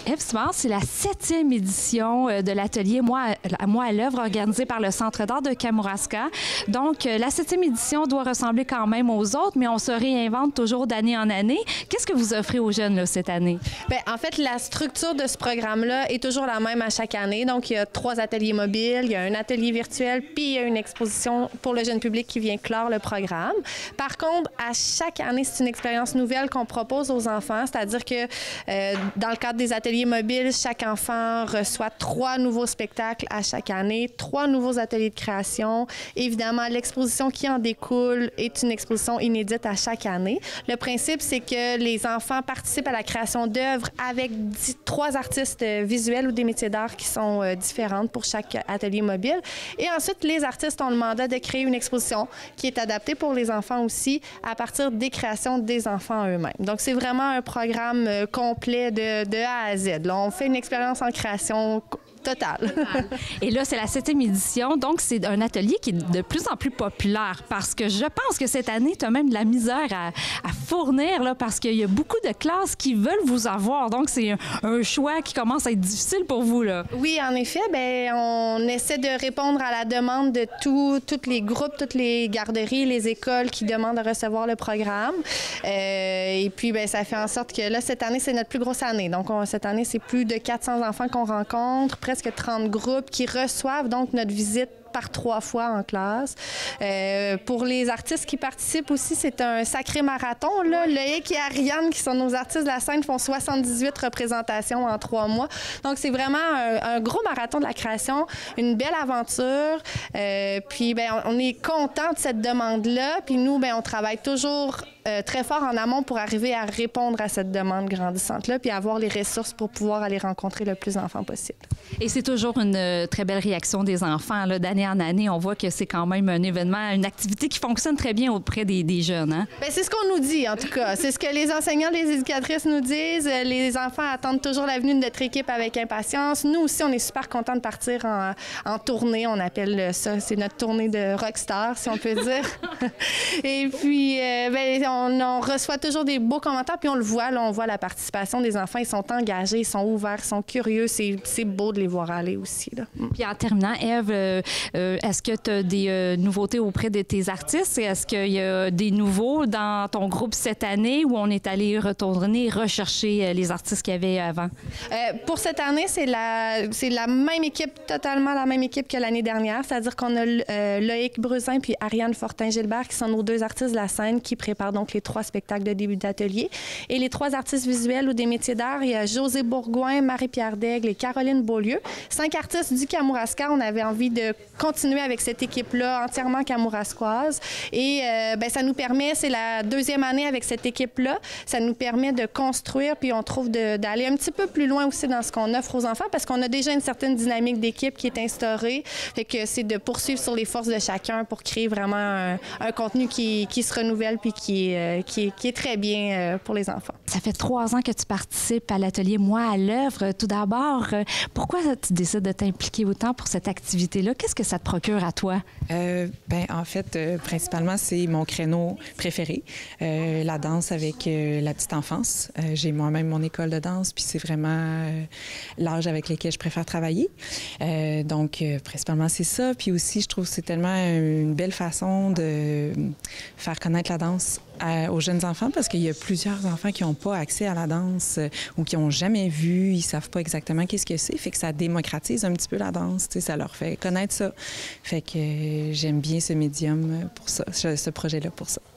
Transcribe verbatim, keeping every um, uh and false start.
Ève Simard, c'est la septième édition de l'atelier Moi, Moi à l'œuvre organisé par le Centre d'art de Kamouraska. Donc, la septième édition doit ressembler quand même aux autres, mais on se réinvente toujours d'année en année. Qu'est-ce que vous offrez aux jeunes là, cette année? Bien, en fait, la structure de ce programme-là est toujours la même à chaque année. Donc, il y a trois ateliers mobiles, il y a un atelier virtuel, puis il y a une exposition pour le jeune public qui vient clore le programme. Par contre, à chaque année, c'est une expérience nouvelle qu'on propose aux enfants, c'est-à-dire que euh, dans le cadre des ateliers mobiles, chaque enfant reçoit trois nouveaux spectacles à chaque année, trois nouveaux ateliers de création. Évidemment, l'exposition qui en découle est une exposition inédite à chaque année. Le principe, c'est que les enfants participent à la création d'œuvres avec dix, trois artistes visuels ou des métiers d'art qui sont euh, différentes pour chaque atelier mobile. Et ensuite, les artistes ont le mandat de créer une exposition qui est adaptée pour les enfants aussi à partir des créations des enfants eux-mêmes. Donc, c'est vraiment un programme euh, complet de, de A à Z. Là, on fait une expérience en création totale. Et là, c'est la septième édition, donc c'est un atelier qui est de plus en plus populaire parce que je pense que cette année, tu as même de la misère à, à fournir là, parce qu'il y a beaucoup de classes qui veulent vous avoir. Donc, c'est un, un choix qui commence à être difficile pour vous, là. Oui, en effet, bien, on essaie de répondre à la demande de tous les groupes, toutes les garderies, les écoles qui demandent de recevoir le programme. Euh, et puis, bien, ça fait en sorte que là, cette année, c'est notre plus grosse année. Donc, on, cette année, c'est plus de quatre cents enfants qu'on rencontre, presque trente groupes qui reçoivent donc notre visite par trois fois en classe. Euh, pour les artistes qui participent aussi, c'est un sacré marathon. Là. Loïc et Ariane, qui sont nos artistes de la scène, font soixante-dix-huit représentations en trois mois. Donc, c'est vraiment un, un gros marathon de la création, une belle aventure. Euh, puis, bien, on est content de cette demande-là. Puis nous, bien, on travaille toujours euh, très fort en amont pour arriver à répondre à cette demande grandissante-là, puis avoir les ressources pour pouvoir aller rencontrer le plus d'enfants possible. Et c'est toujours une euh, très belle réaction des enfants. D'année en année, on voit que c'est quand même un événement, une activité qui fonctionne très bien auprès des, des jeunes. Hein? Bien, c'est ce qu'on nous dit, en tout cas. C'est ce que les enseignants, les éducatrices nous disent. Les enfants attendent toujours la venue de notre équipe avec impatience. Nous aussi, on est super contents de partir en, en tournée. On appelle ça, c'est notre tournée de rockstar, si on peut dire. Et puis, euh, bien, on, on reçoit toujours des beaux commentaires, puis on le voit, là, on voit la participation des enfants. Ils sont engagés, ils sont ouverts, ils sont curieux. C'est, c'est beau de les voir aller aussi. Là. Puis en terminant, Ève, euh, euh, est-ce que tu as des euh, nouveautés auprès de tes artistes? Est-ce qu'il y a des nouveaux dans ton groupe cette année où on est allé retourner rechercher les artistes qu'il y avait avant? Euh, pour cette année, c'est la, c'est la même équipe, totalement la même équipe que l'année dernière. C'est-à-dire qu'on a euh, Loïc Bruzin puis Ariane Fortin-Gilbert qui sont nos deux artistes de la scène qui préparent donc les trois spectacles de début d'atelier. Et les trois artistes visuels ou des métiers d'art, il y a José Bourgoin, Marie-Pierre Daigle et Caroline Beaulieu. Cinq artistes du Kamouraska. On avait envie de continuer avec cette équipe-là entièrement kamouraskoise. Et euh, ben, ça nous permet, c'est la deuxième année avec cette équipe-là, ça nous permet de construire, puis on trouve de, d'aller un petit peu plus loin aussi dans ce qu'on offre aux enfants, parce qu'on a déjà une certaine dynamique d'équipe qui est instaurée. Fait que c'est de poursuivre sur les forces de chacun pour créer vraiment un, un contenu qui, qui se renouvelle puis qui, euh, qui, qui est très bien euh, pour les enfants. Ça fait trois ans que tu participes à l'atelier Moi à l'œuvre. Tout d'abord, pourquoi tu décides de t'impliquer autant pour cette activité-là? Qu'est-ce que ça te procure à toi? Euh, ben, en fait, euh, principalement, c'est mon créneau préféré, euh, la danse avec euh, la petite enfance. Euh, j'ai moi-même mon école de danse, puis c'est vraiment euh, l'âge avec lequel je préfère travailler. Euh, donc, euh, principalement, c'est ça. Puis aussi, je trouve que c'est tellement une belle façon de faire connaître la danse à, aux jeunes enfants, parce qu'il y a plusieurs enfants qui n'ont pas accès à la danse euh, ou qui n'ont jamais vu, ils ne savent pas exactement qu'est-ce que c'est. Fait que ça démocratise un petit peu la danse, tu sais, ça leur fait connaître ça. Fait que euh, j'aime bien ce médium pour ça, ce projet-là pour ça.